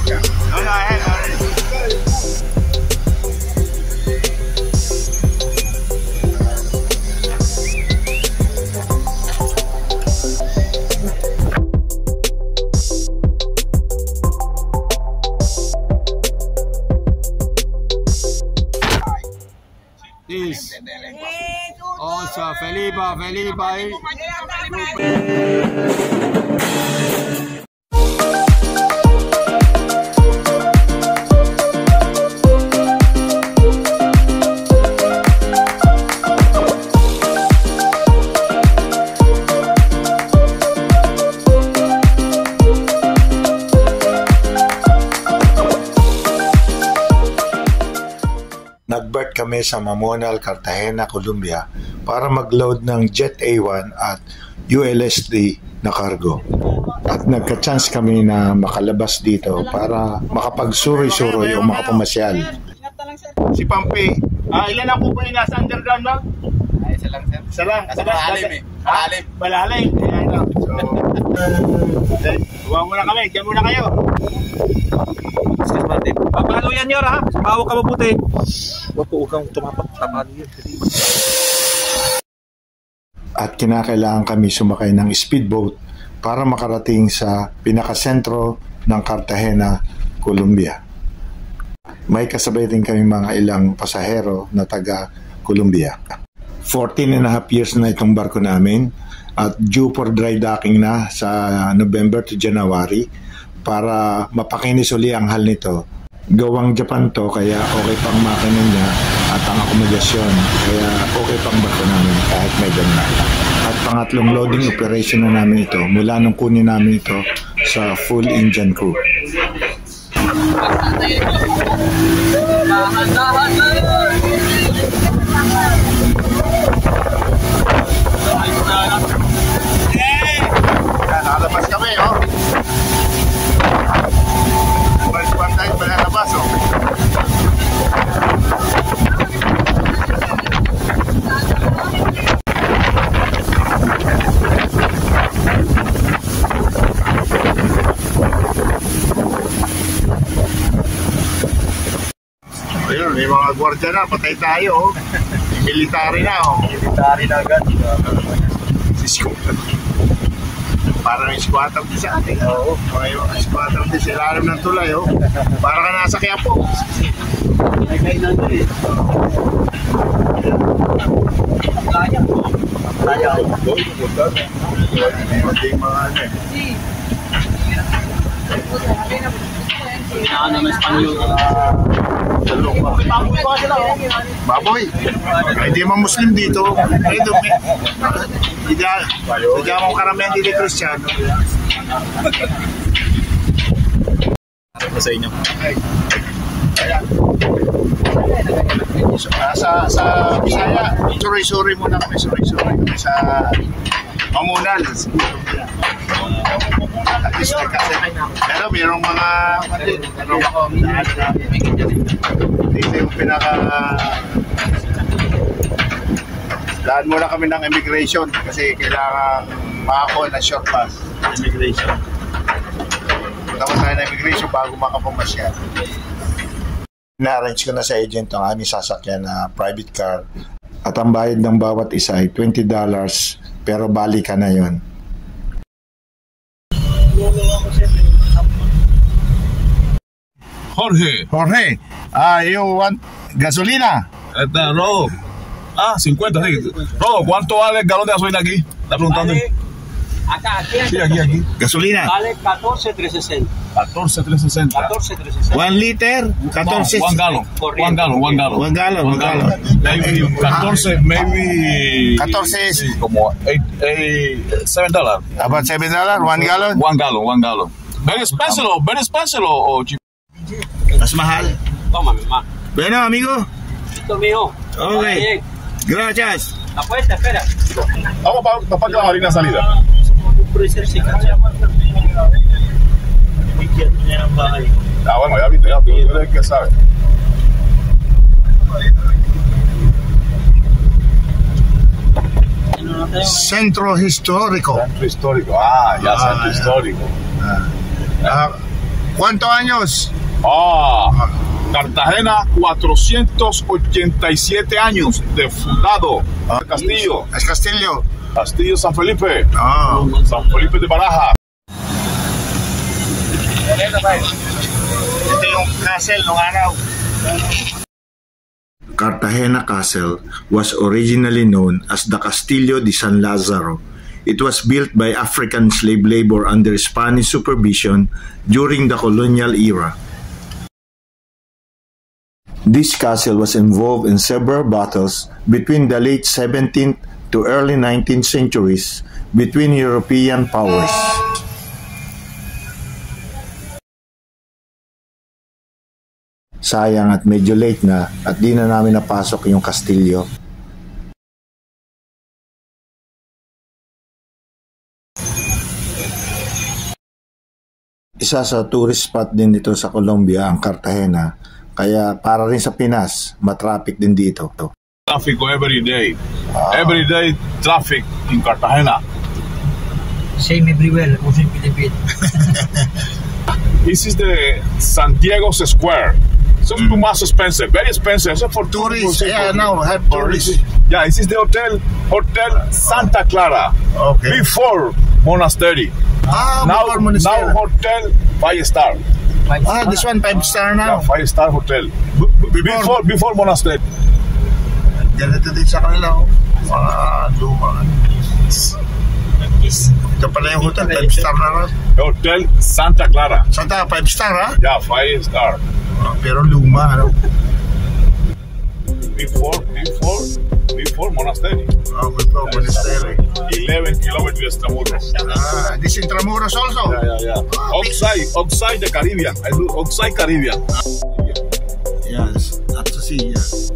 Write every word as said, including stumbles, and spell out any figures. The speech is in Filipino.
No, no, ahead, ahead. This also Felipa, Felipa. Nag-berth kami sa Mamonal, Cartagena, Colombia para mag-load ng Jet A one at U L S D na cargo. At nagka-chance kami na makalabas dito para makapag-suroy-suroy o makapamasyal. Si Pampi, ah, ilan ang po po yung nasa underground lang? Ay, isa lang, sir. Isa lang. Nasa malalim eh. Malalim. Malalim. Ayan lang. So, okay. Huwag muna kami. Diyan muna kayo. Papalo yan yor ha? Bawa ka mabuti. Huwag po kang tumapat-tapan yun. At kinakailangan kami sumakay ng speedboat para makarating sa pinakasentro ng Cartagena, Colombia. May kasabay din kami mga ilang pasahero na taga Colombia. fourteen and a half years na itong barko namin at due for dry docking na sa November to January para mapakinis uli ang hal nito. Gawang Japan to kaya okay pang makina niya at ang akomodasyon kaya okay pang barko namin kahit may ganyan. At pangatlong loading operation na namin ito mula nung kunin namin ito sa full engine crew. Nakalabas kami, oh. Balik-balik tayo pa nalabas, oh. Ayun, may mga gwardiya na, patay tayo, oh. Military na, oh. Military na agad. Parang squatter din sa atin. Oo. Mga squatter din sa ilalim ng tulay, oh. Para ka nasa Quiapo. May kainan doon eh. Kaya po. Kaya po. Doon, pumunta na. Hindi mga ano eh. Kailangan naman Espanyol. Baboy. Hindi man Muslim dito. Ito, hindi ako karamihan dito Kristiyano. Ano sa inyo? Ayan. Sa, sa Bisaya, suri-suri muna kami. Suri-suri kami sa Mamonal. At least kasi, pero mayroong mga mayroong ako dito yung pinaka daan muna kami ng immigration kasi kailangan makakuha ng short pass immigration. Tapos tayo ng immigration bago makapamasyal. Na-arrange ko na sa agent ang aming sasakyan na private car at ang bayad ng bawat isa ay twenty dollars pero bali ka na yon. Jorge. Jorge, ah, you want gasolina? Este, Rodo. Ah, cincuenta, sí. Rodo, ¿cuánto vale el galón de gasolina aquí? Está preguntando. Vale, acá, aquí, Sí, aquí, aquí. Gasolina. vale catorce trescientos sesenta. catorce trescientos sesenta. catorce trescientos sesenta. One liter, catorce. One gallon. One gallon, one gallon. One gallon, one gallon. Maybe catorce, maybe. catorce es- Sí, como eight, eight, seven dollars. About seven dollars, one gallon. One gallon, one gallon. Very expensive, or very expensive, or cheap. Mas mahal. Toma, mi mamá. Bueno, amigo. Listo, mijo. Okay. Gracias. La puerta, espera. Vamos para pagar la harina salida. Puede ser si cacha. Ah, bueno, ya viste, ya tú eres el que sabe. Centro histórico. Centro histórico, ah, ya Ah, centro ya. histórico. Ah, ¿Cuántos años? Ah, Cartagena, cuatrocientos ochenta y siete años de fundado. Ah. Castillo, Es Castillo. Castillo San Felipe, Ah. San Felipe de Baraja. Ito yung castle nung araw. Cartagena Castle was originally known as the Castillo de San Lazaro. It was built by African slave labor under Spanish supervision during the colonial era. This castle was involved in several battles between the late seventeenth to early nineteenth centuries between European powers. Sayang at medyo late na at di na namin napasok yung kastilyo. Isa sa tourist spot din dito sa Colombia ang Cartagena, kaya para rin sa Pinas, matraffic din dito. Traffic every day. Every day traffic in Cartagena. Same everywhere, also in Philippines. This is the Santiago Square. So it's too much expensive, very expensive. So for Tourists, for- yeah, for- now have for- tourists. Yeah, this is the hotel, Hotel Santa Clara. Okay. Before Monastery. Ah, Now, before monastery. now hotel five star. Ah, this one five star Yeah, now. five star hotel. Before before Monastery. Ganito din sa kanila, oh. Mga luma. Ito pala yung hotel, five star na rin. Hotel Santa Clara. Santa, five star ha? Yeah, five star. Ah, pero luma, ano? Before before before Monastery. Ah, before monastery. Eleven kilometers Extramuros. Ah, this Intramuros also? Yeah, yeah, yeah. Outside, outside the Caribbean. I do outside Caribbean. Yes, at the sea, yeah.